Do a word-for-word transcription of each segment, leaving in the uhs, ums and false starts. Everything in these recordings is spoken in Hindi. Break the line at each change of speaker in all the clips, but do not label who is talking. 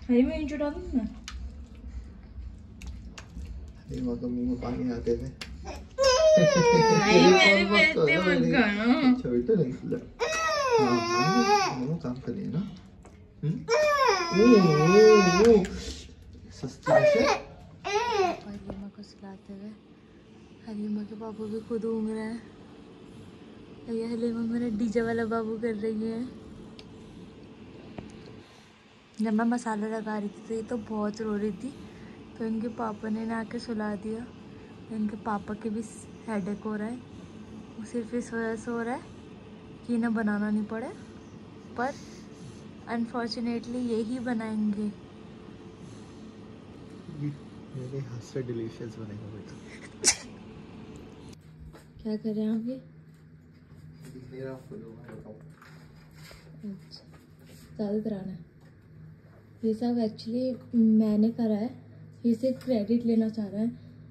हरी मिर्च डाल दूँ ना।
हलीमा के मुंह में पानी आते थे।
नहीं मेरी बेइज्जती मत करो।
अच्छा बेटा नहीं खिला। हाँ काम करिए ना। हम्म सस्ती से हलीमा को सुलाते हुए हलीमा के बाबू भी खुद ऊँग रहे हैं। ये हलीमा मेरा डीजे वाला बाबू कर रही है। जब मैं मसाला लगा रही थी तो ये तो बहुत रो रही थी, तो इनके पापा ने ना आके सुला दिया। इनके पापा के भी हेडेक हो रहा है, वो सिर्फ इस वजह से हो रहा है कि इन्हें बनाना नहीं पड़े, पर अनफॉर्चुनेटली यही बनाएंगे। मेरे हाथ से डिलीशियस बनेगा बेटा। क्या कर रहे हैं आप? ये अच्छा ज़्यादा कराना है ये सब। एक्चुअली मैंने करा है, ये से क्रेडिट लेना चाह रहा है।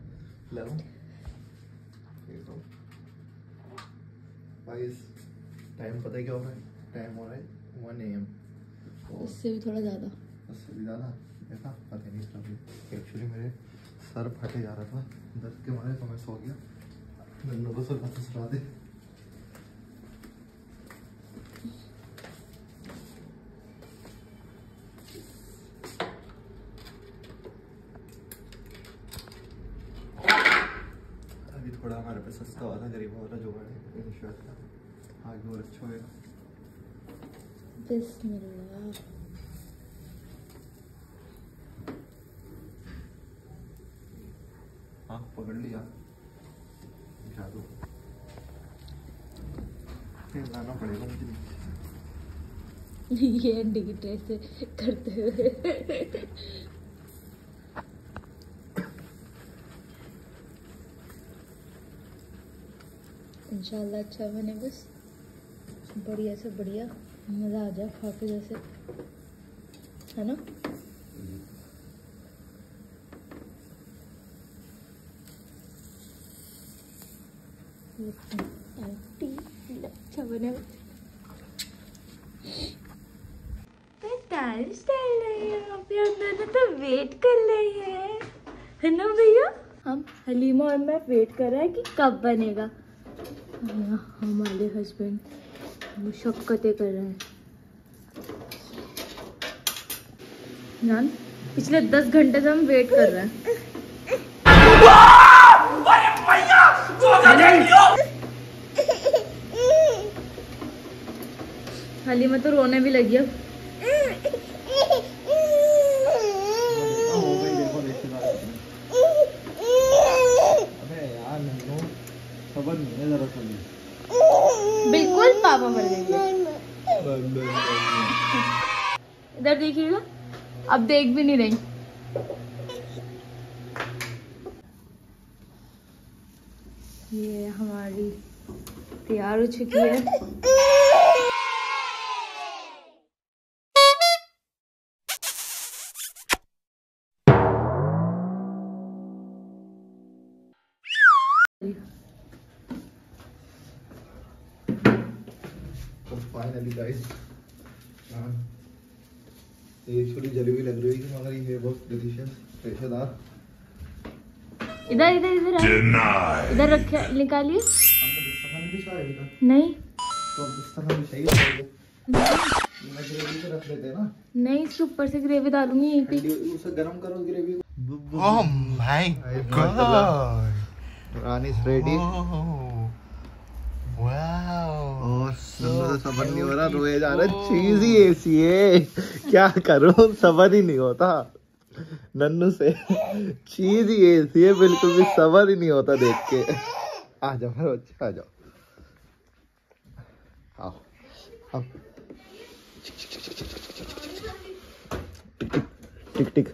टाइम पता है क्या हो रहा है? टाइम हो रहा है वन ए एम। उससे भी थोड़ा ज़्यादा, उससे भी ज़्यादा देखा पता नहीं चला। एक्चुअली मेरे सर फटे जा रहा था दर्द के मारे, तो मैं सो गया। नन्नू को सुला सुला दे। अभी थोड़ा हमारे पास सस्ता वाला गरीबों वाला जुगाड़ है, इंशाल्लाह आगे और अच्छा होगा। बिस्मिल्लाह। हाँ पकड़ लिया जादू। लाना पड़ेगा मुझे ये अंडे की ट्रे से करते हुए। इंशाल्लाह अच्छा बने, बस बढ़िया से बढ़िया मज़ा आ जाए खा के, जैसे है ना। अच्छा बने टाइल्स डाल रहे हैं यहाँ पे, हम दोनों तो वेट कर रहे हैं, है ना भैया। हम हलीमा और मैं वेट कर रहे हैं कि कब बनेगा। हमारे हस्बैंड मुशक्कतें कर रहे हैं। जान पिछले दस घंटे से हम वेट कर रहे हैं। हलीमा तो रोने भी लगी अब। बिल्कुल पापा मर गए। इधर देखिएगा, अब देख भी नहीं रही। ये हमारी तैयार हो चुकी है। फाइनली गाइस, ये छोटी जलेबी लग रही है मगर ये बहुत डिलीशियस रेशेदार। इधर इधर इधर इधर रखे, निकालिए। नहीं तो रख लेते हैं ना। नहीं इसके ऊपर से ग्रेवी डालूंगी यहीं पे। उसे गरम करो ग्रेवी को। Oh my god, Rani is ready. और तो सबर नहीं हो रहा, रोए जा रहा। चीज ही ऐसी है, क्या करूं, सबर ही नहीं होता नन्नू से। चीज ही ऐसी है, बिल्कुल भी सबर ही नहीं होता देख के। आ जाओ मेरे बच्चे, आ जाओ, आओ आओ। टिक टिक।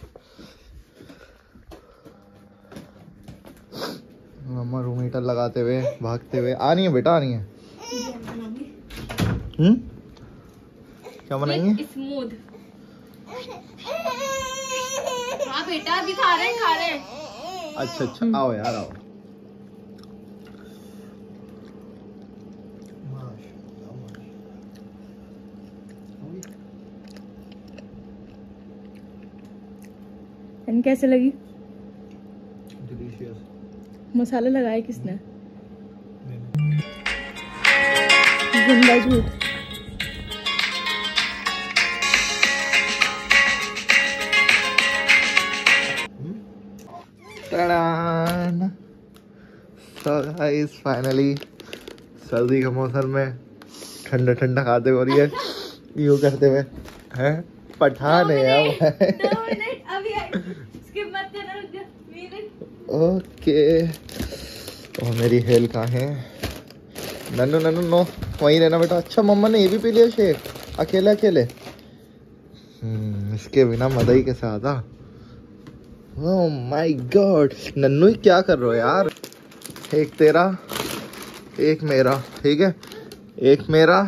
मम्मा रूम हीटर लगाते हुए भागते हुए आ रही है बेटा, आ रही है। हम्म क्या बनाएंगे? स्मूथ। हाँ बेटा अभी खा रहे हैं खा रहे हैं। अच्छा अच्छा आओ यार आओ। एंड कैसे लगी?
डिलीशियस।
मसाला लगाया किसने? जिंदा झूठ।
Ta-da! So guys, finally सर्दी के मौसम में ठंडा ठंडा खाते हो रही है यूं करते हुए हैं पठान है अब।
दो मिनट अभी स्किप मत करना, रुक जा मिनट।
ओके और मेरी हेल कहाँ है? नन्नू नन्नू नो वहीं रहना बेटा। अच्छा मम्मा ने ये भी पी लिया शेक अकेले अकेले। हम्म इसके बिना मजा ही कैसा आता। ओह माय गॉड नन्नू क्या कर रहे हो यार? एक तेरा एक मेरा, ठीक है एक मेरा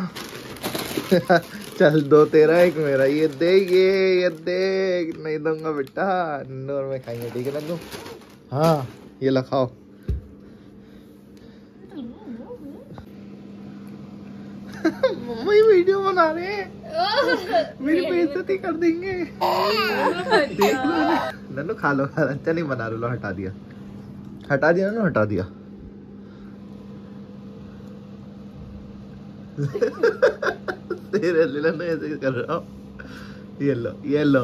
चल दो तेरा एक मेरा। ये देख ये ये देख नहीं दूंगा बेटा। नन्नू और मैं खाएंगे, ठीक है नन्नू? हाँ ये ला खाओ। मम्मा ये वीडियो बना रहे हैं मेरी बेइज्जती कर देंगे। देख लो नन्नू खा लो। अच्छा नहीं बना रहे लो, हटा दिया हटा दिया ना हटा दिया। तेरे लिए ना ऐसे कर रहा हूँ। ये लो ये लो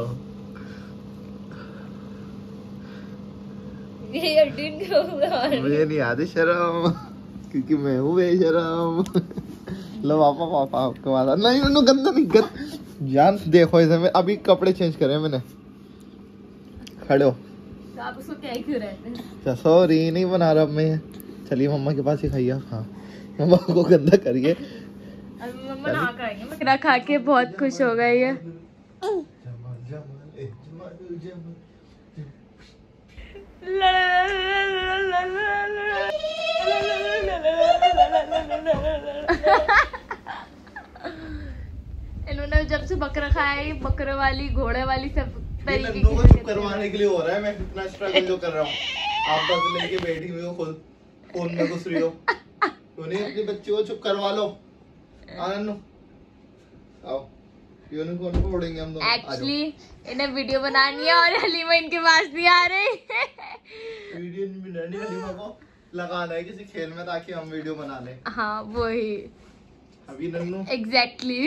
मुझे नहीं आती शर्म क्योंकि मैं हूँ बेशरम। लो पापा पापा आपके वाला नहीं नन्नू गंदा नहीं गंद जान। देखो इसे मैं अभी कपड़े चेंज करे मैंने। खड़े हो
तो आप उसको क्या क्यों रहते हैं?
सॉरी नहीं बना रहा मैं। चलिए मम्मा के पास ही खाइए। हाँ मम्मा को गंदा करिए।
अभी मम्मा नहा कर आएंगे। मैं खा के बहुत खुश हो गई है। इन्होंने जब से बकरा खाया है बकरे वाली घोड़े वाली सब तरीके की
चुप करवाने के लिए हो रहा है। मैं कितना स्ट्रगल जो कर रहा हूँ आप बस लेके बैठी हुई हो खुद फोन में घुस रही हो। तो नहीं अपनी बच्ची को चुप करवा लो। आनंद आओ यूनिकॉर्न को उड़ेंगे हम दोनों।
एक्चुअली इन्हें वीडियो बनानी है और हलीमा इनके पास नहीं आ रही।
वीडियो नहीं बनानी हलीमा को लगाना है किसी खेल में ताकि हम वीडियो बना लें।
हाँ वही
अभी नन्नू
एग्जैक्टली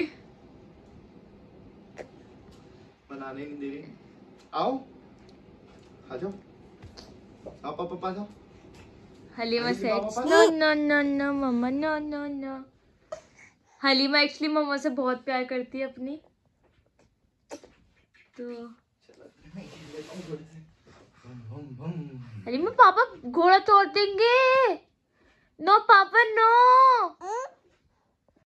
बनाने नहीं दे रही। आओ आ जाओ आओ पापा पापा जाओ।
हलीमा सेड्स नो नो नो नो मम्मा no no no. Halima actually मम्मा से बहुत प्यार करती है अपनी। तो हलीमा पापा घोड़ा तोड़ देंगे। नो पापा नो।